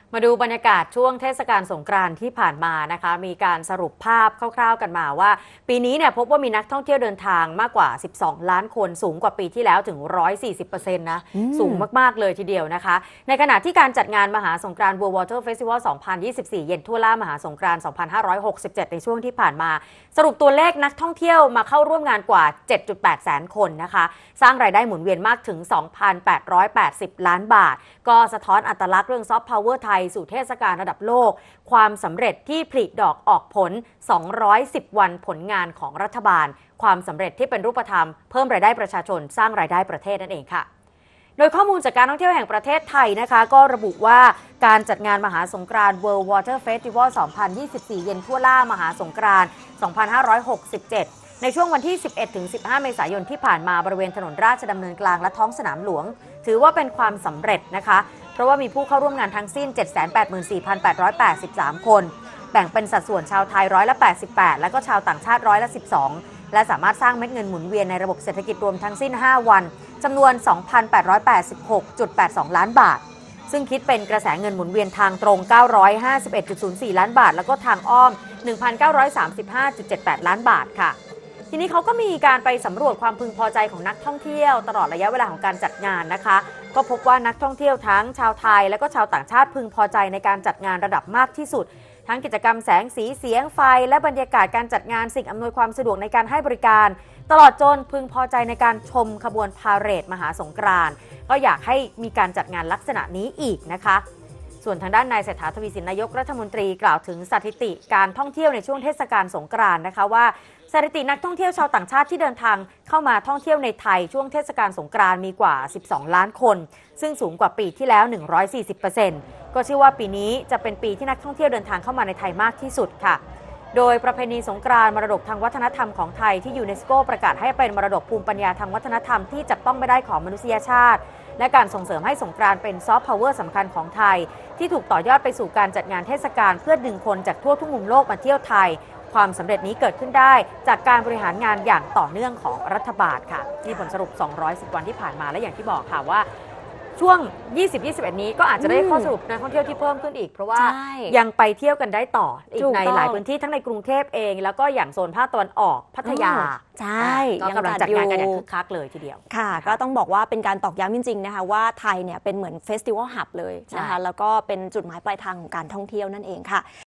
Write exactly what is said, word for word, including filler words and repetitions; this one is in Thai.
มาดูบรรยากาศช่วงเทศกาลสงกรานต์ที่ผ่านมานะคะมีการสรุปภาพคร่าวๆกันมาว่าปีนี้เนี่ยพบว่ามีนักท่องเที่ยวเดินทางมากกว่าสิบสองล้านคนสูงกว่าปีที่แล้วถึง หนึ่งร้อยสี่สิบเปอร์เซ็นต์ นะสูงมากๆเลยทีเดียวนะคะในขณะที่การจัดงานมหาสงกรานต์ World Water Festival สองพันยี่สิบสี่ เย็นทั่วล่ามหาสงกรานต์ สองพันห้าร้อยหกสิบเจ็ด ในช่วงที่ผ่านมาสรุปตัวเลขนักท่องเที่ยวมาเข้าร่วมงานกว่า เจ็ดจุดแปด แสนคนนะคะสร้างรายได้หมุนเวียนมากถึง สองพันแปดร้อยแปดสิบ ล้านบาทก็สะท้อนอัตลักษณ์เรื่องซอฟต์พาวเวอร์ไทยสู่เทศกาลระดับโลกความสำเร็จที่ผลิดอกออกผลสองร้อยสิบวันผลงานของรัฐบาลความสำเร็จที่เป็นรูปธรรมเพิ่มรายได้ประชาชนสร้างรายได้ประเทศนั่นเองค่ะโดยข้อมูลจากการท่องเที่ยวแห่งประเทศไทยนะคะก็ระบุว่าการจัดงานมหาสงกรานต์ World Water Festival สองพันยี่สิบสี่ เย็นทั่วล่ามหาสงกรานต์ สองพันห้าร้อยหกสิบเจ็ด ในช่วงวันที่ สิบเอ็ดถึงสิบห้า เมษายนที่ผ่านมาบริเวณถนนราชดำเนินกลางและท้องสนามหลวงถือว่าเป็นความสำเร็จนะคะเพราะว่ามีผู้เข้าร่วมงานทั้งสิ้น เจ็ดแสนแปดหมื่นสี่พันแปดร้อยแปดสิบสาม คนแบ่งเป็นสัดส่วนชาวไทยร้อยละแปดสิบแปดแล้วก็ชาวต่างชาติร้อยละสิบสองและสามารถสร้างเม็ดเงินหมุนเวียนในระบบเศรษฐกิจรวมทั้งสิ้นห้าวันจำนวน สองพันแปดร้อยแปดสิบหกจุดแปดสอง ล้านบาทซึ่งคิดเป็นกระแสเงินหมุนเวียนทางตรง เก้าร้อยห้าสิบเอ็ดจุดศูนย์สี่ ล้านบาทแล้วก็ทางอ้อม หนึ่งพันเก้าร้อยสามสิบห้าจุดเจ็ดแปด ล้านบาทค่ะทีนี้เขาก็มีการไปสำรวจความพึงพอใจของนักท่องเที่ยวตลอดระยะเวลาของการจัดงานนะคะก็พบว่านักท่องเที่ยวทั้งชาวไทยและก็ชาวต่างชาติพึงพอใจในการจัดงานระดับมากที่สุดทั้งกิจกรรมแสงสีเสียงไฟและบรรยากาศการจัดงานสิ่งอำนวยความสะดวกในการให้บริการตลอดจนพึงพอใจในการชมขบวนพาเหรดมหาสงกรานต์ก็อยากให้มีการจัดงานลักษณะนี้อีกนะคะส่วนทางด้านนายเศรษฐาทวีสินนายกรัฐมนตรีกล่าวถึงสถิติการท่องเที่ยวในช่วงเทศกาลสงกรานต์นะคะว่าสถิตินักท่องเที่ยวชาวต่างชาติที่เดินทางเข้ามาท่องเที่ยวในไทยช่วงเทศกาลสงกรานต์มีกว่าสิบสองล้านคนซึ่งสูงกว่าปีที่แล้ว หนึ่งร้อยสี่สิบเปอร์เซ็นต์ ก็เชื่อว่าปีนี้จะเป็นปีที่นักท่องเที่ยวเดินทางเข้ามาในไทยมากที่สุดค่ะโดยประเพณีสงกรานต์มรดกทางวัฒนธรรมของไทยที่ยูเนสโกประกาศให้เป็นมรดกภูมิปัญญาทางวัฒนธรรมที่จับต้องไม่ได้ของมนุษยชาติและการส่งเสริมให้สงกรานต์เป็นซอฟต์พาวเวอร์สำคัญของไทยที่ถูกต่อยอดไปสู่การจัดงานเทศกาลเพื่อดึงคนจากทั่วทุกมุมโลกมาเที่ยวไทยความสำเร็จนี้เกิดขึ้นได้จากการบริหารงานอย่างต่อเนื่องของรัฐบาลค่ะนี่ผลสรุปสองร้อยสิบวันที่ผ่านมาและอย่างที่บอกค่ะว่าช่วง ยี่สิบ ยี่สิบเอ็ด นี้ก็อาจจะได้ข้อสรุปนักท่องเที่ยวที่เพิ่มขึ้นอีกเพราะว่ายังไปเที่ยวกันได้ต่ออีกในหลายพื้นที่ทั้งในกรุงเทพเองแล้วก็อย่างโซนภาคตะวันออกพัทยาใช่ก็กำลังจัดงานกันอย่างคึกคักเลยทีเดียวค่ะก็ต้องบอกว่าเป็นการตอกย้ำจริงๆนะคะว่าไทยเนี่ยเป็นเหมือนเฟสติวัลฮับเลยนะคะแล้วก็เป็นจุดหมายปลายทางของการท่องเที่ยวนั่นเองค่ะ